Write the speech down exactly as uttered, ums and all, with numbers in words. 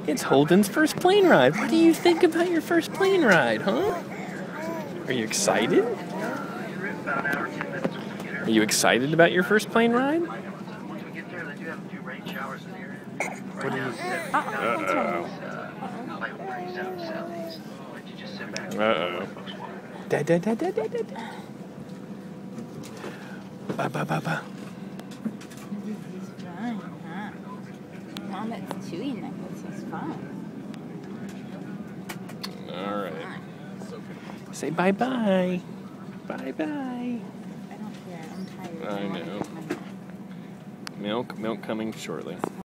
It's Holden's first plane ride. What do you think about your first plane ride, huh? Are you excited? Are you excited about your first plane ride? What do you think? Uh-oh. Uh-oh. Da da da da da da. Ba ba ba ba. This is fun, huh? Mom, it's chewing like this is fun. All right. Say bye-bye. Bye-bye. I don't care. I'm tired. I know. Milk, milk coming shortly.